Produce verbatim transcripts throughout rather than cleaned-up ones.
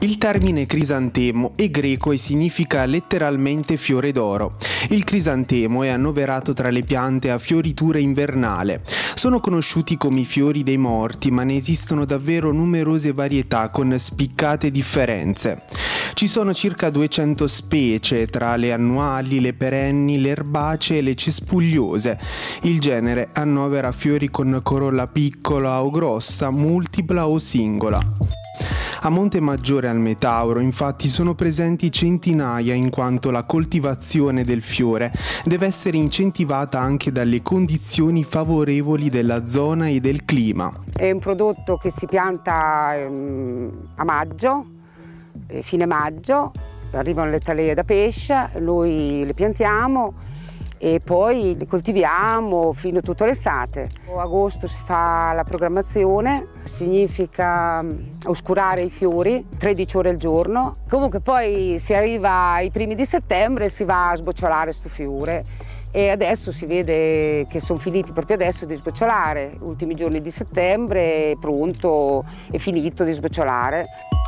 Il termine crisantemo è greco e significa letteralmente fiore d'oro. Il crisantemo è annoverato tra le piante a fioritura invernale. Sono conosciuti come i fiori dei morti, ma ne esistono davvero numerose varietà con spiccate differenze. Ci sono circa duecento specie tra le annuali, le perenni, le erbacee e le cespugliose. Il genere annovera fiori con corolla piccola o grossa, multipla o singola. A Monte Maggiore al Metauro, infatti, sono presenti centinaia, in quanto la coltivazione del fiore deve essere incentivata anche dalle condizioni favorevoli della zona e del clima. È un prodotto che si pianta a maggio, fine maggio, arrivano le talee da pesce, noi le piantiamo e poi le coltiviamo fino a tutta l'estate. A agosto si fa la programmazione, significa oscurare i fiori tredici ore al giorno. Comunque poi si arriva ai primi di settembre e si va a sbocciolare sto fiore. E adesso si vede che sono finiti proprio adesso di sbocciolare. Ultimi giorni di settembre è pronto, è finito di sbocciolare.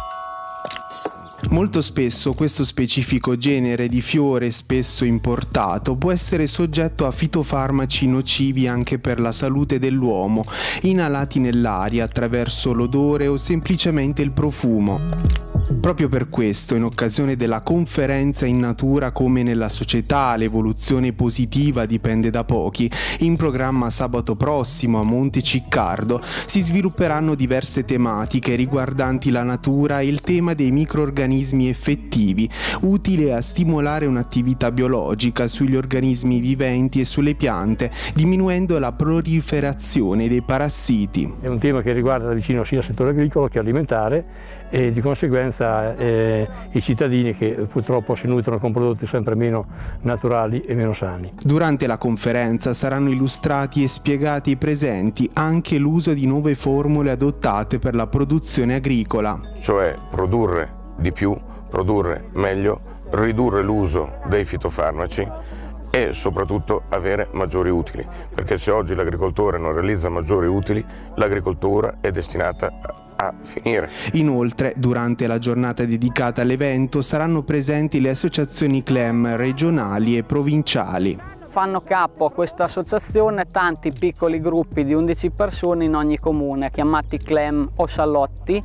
Molto spesso questo specifico genere di fiore, spesso importato, può essere soggetto a fitofarmaci nocivi anche per la salute dell'uomo, inalati nell'aria attraverso l'odore o semplicemente il profumo. Proprio per questo, in occasione della conferenza In Natura come nella società l'evoluzione positiva dipende da pochi, in programma sabato prossimo a Monte Ciccardo si svilupperanno diverse tematiche riguardanti la natura e il tema dei microrganismi effettivi, utile a stimolare un'attività biologica sugli organismi viventi e sulle piante, diminuendo la proliferazione dei parassiti. È un tema che riguarda da vicino sia il settore agricolo che alimentare e di conseguenza eh, i cittadini che purtroppo si nutrono con prodotti sempre meno naturali e meno sani. Durante la conferenza saranno illustrati e spiegati ai presenti anche l'uso di nuove formule adottate per la produzione agricola. Cioè produrre di più, produrre meglio, ridurre l'uso dei fitofarmaci e soprattutto avere maggiori utili, perché se oggi l'agricoltore non realizza maggiori utili, l'agricoltura è destinata a a finire. Inoltre, durante la giornata dedicata all'evento saranno presenti le associazioni C L E M regionali e provinciali. Fanno capo a questa associazione tanti piccoli gruppi di undici persone in ogni comune, chiamati C L E M o salotti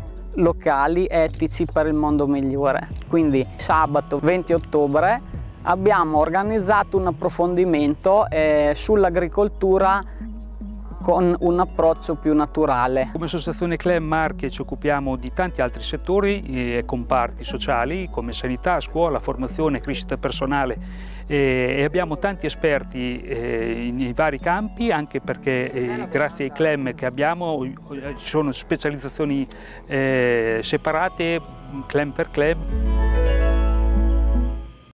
locali etici per il mondo migliore. Quindi sabato venti ottobre abbiamo organizzato un approfondimento eh, sull'agricoltura con un approccio più naturale. Come associazione C L E M Marche ci occupiamo di tanti altri settori e comparti sociali come sanità, scuola, formazione, crescita personale e abbiamo tanti esperti eh, nei vari campi, anche perché eh, grazie ai C L E M che abbiamo ci sono specializzazioni eh, separate, C L E M per C L E M.